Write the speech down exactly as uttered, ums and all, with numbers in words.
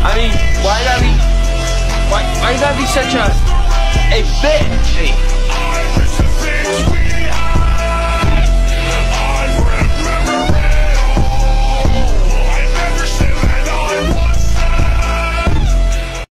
I mean, why you gotta be, why, why you gotta be such a, a bitch?